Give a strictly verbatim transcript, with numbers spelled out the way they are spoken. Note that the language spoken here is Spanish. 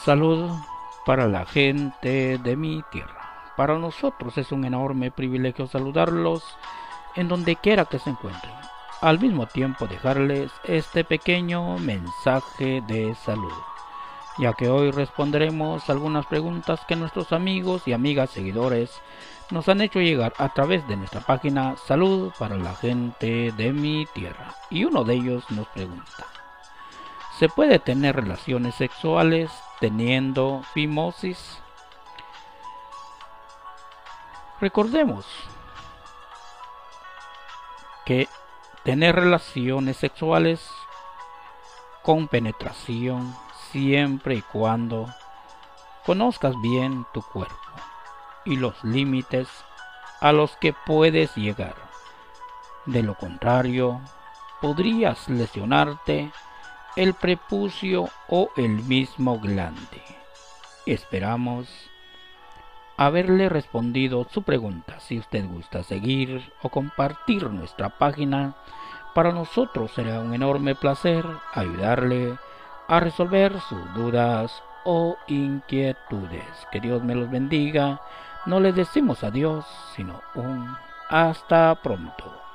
Salud para la gente de mi tierra. Para nosotros es un enorme privilegio saludarlos en donde quiera que se encuentren. Al mismo tiempo dejarles este pequeño mensaje de salud, ya que hoy responderemos algunas preguntas que nuestros amigos y amigas seguidores nos han hecho llegar a través de nuestra página Salud para la gente de mi tierra. Y uno de ellos nos pregunta: ¿se puede tener relaciones sexuales teniendo fimosis? Recordemos que tener relaciones sexuales con penetración siempre y cuando conozcas bien tu cuerpo y los límites a los que puedes llegar. De lo contrario, podrías lesionarte el prepucio o el mismo glande. Esperamos haberle respondido su pregunta. Si usted gusta seguir o compartir nuestra página, para nosotros será un enorme placer ayudarle a resolver sus dudas o inquietudes. Que Dios me los bendiga. No les decimos adiós, sino un hasta pronto.